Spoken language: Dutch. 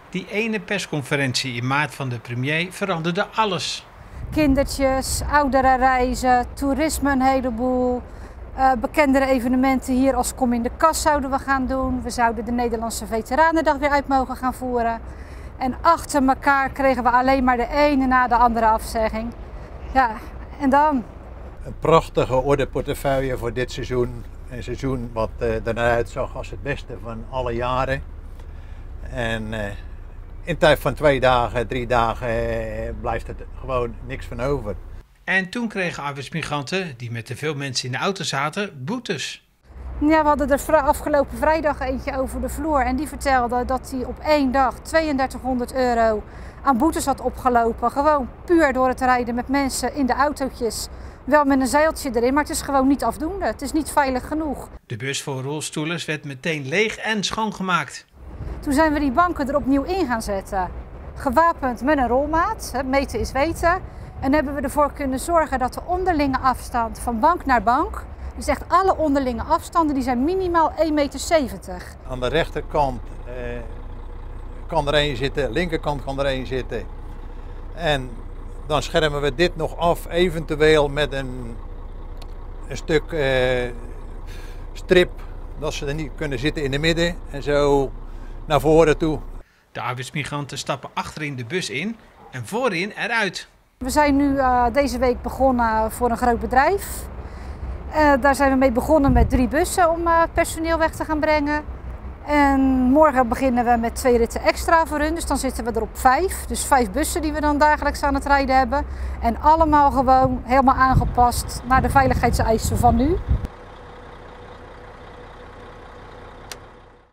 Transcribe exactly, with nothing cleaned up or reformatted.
Die ene persconferentie in maart van de premier veranderde alles. Kindertjes, ouderenreizen, toerisme een heleboel. Uh, bekendere evenementen hier als Kom in de Kas zouden we gaan doen. We zouden de Nederlandse Veteranendag weer uit mogen gaan voeren. En achter elkaar kregen we alleen maar de ene na de andere afzegging. Ja, en dan? Een prachtige ordeportefeuille voor dit seizoen. Een seizoen wat uh, er naar uitzag als het beste van alle jaren. En uh, in tijd van twee dagen, drie dagen uh, blijft er gewoon niks van over. En toen kregen arbeidsmigranten, die met te veel mensen in de auto zaten, boetes. Ja, we hadden er afgelopen vrijdag eentje over de vloer en die vertelde dat hij op één dag tweeëndertighonderd euro aan boetes had opgelopen. Gewoon puur door het rijden met mensen in de autootjes. Wel met een zeiltje erin, maar het is gewoon niet afdoende. Het is niet veilig genoeg. De bus voor rolstoelers werd meteen leeg en schoongemaakt. Toen zijn we die banken er opnieuw in gaan zetten. Gewapend met een rolmaat, meten is weten. En hebben we ervoor kunnen zorgen dat de onderlinge afstand van bank naar bank, dus echt alle onderlinge afstanden, die zijn minimaal één meter zeventig. Aan de rechterkant eh, kan er één zitten, linkerkant kan er één zitten. En dan schermen we dit nog af, eventueel met een, een stuk eh, strip, dat ze er niet kunnen zitten in de midden en zo naar voren toe. De arbeidsmigranten stappen achterin de bus in en voorin eruit. We zijn nu uh, deze week begonnen voor een groot bedrijf. Uh, daar zijn we mee begonnen met drie bussen om uh, personeel weg te gaan brengen. En morgen beginnen we met twee ritten extra voor hun, dus dan zitten we er op vijf. Dus vijf bussen die we dan dagelijks aan het rijden hebben. En allemaal gewoon helemaal aangepast naar de veiligheidseisen van nu.